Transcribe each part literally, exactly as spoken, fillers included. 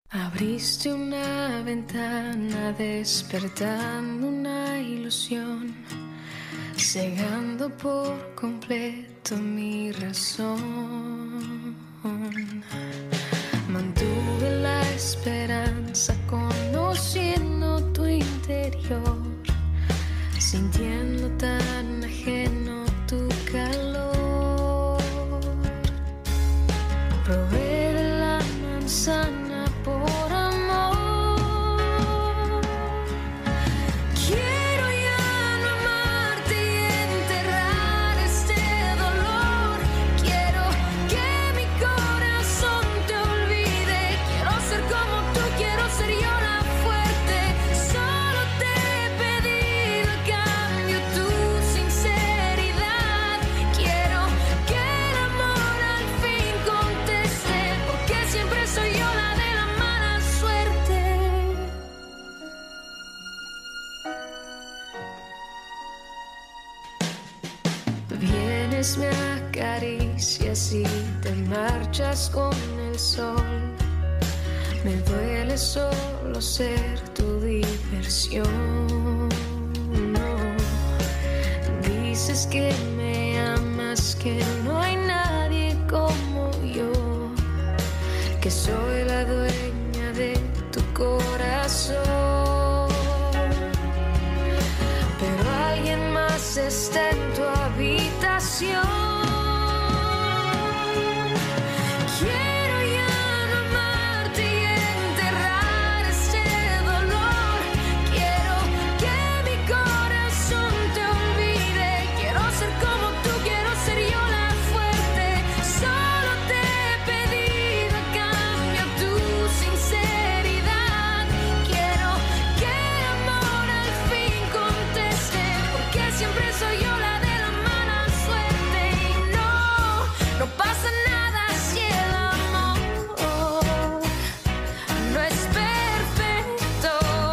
Abriste una ventana despertando una ilusión, cegando por completo mi razón. Mantuve la esperanza conociendo tu interior, sintiendo tan ajeno tu calor. Probé de la manzana por amor. Quiero ya no amarte y enterrar este dolor. Quiero que mi corazón te olvide. Quiero ser como tú, quiero ser yo la fuerte. Solo te he pedido a cambio tu sinceridad. Quiero que el amor al fin conteste, porque siempre soy yo la de la mala suerte. Vienes, me acaricias y te marchas con el sol. Me duele solo ser tu diversión. No. Dices que me amas, que no hay nadie como yo, que soy la dueña de tu corazón. Pero alguien más está en tu habitación. Quiero ya no amarte y enterrar este dolor. Quiero que mi corazón te olvide. Quiero ser como tú, quiero ser yo la fuerte. Solo te he pedido a cambio tu sinceridad. Quiero que el amor al fin conteste, porque siempre soy yo la de la mala suerte. Y no, no pasa nada si el amor no es perfecto.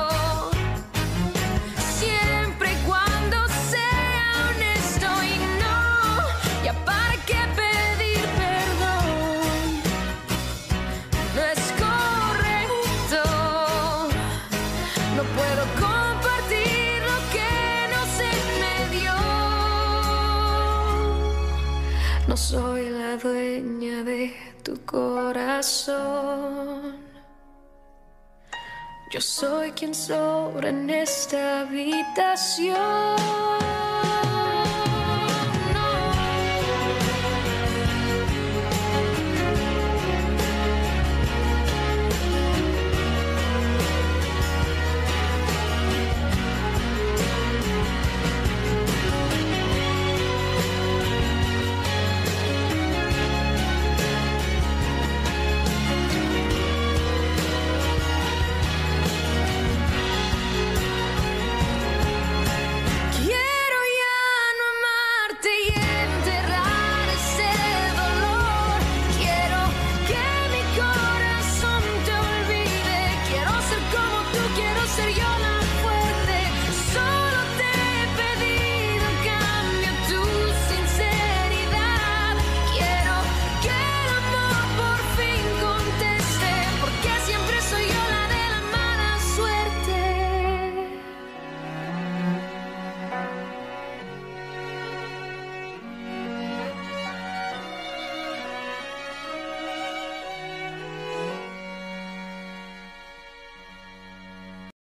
Siempre y cuando sea honesto. Y no, ya para qué pedir perdón. No es correcto. No puedo compartir lo que no se me dio. No soy la dueña de tu corazón. Yo soy quien sobra en esta habitación.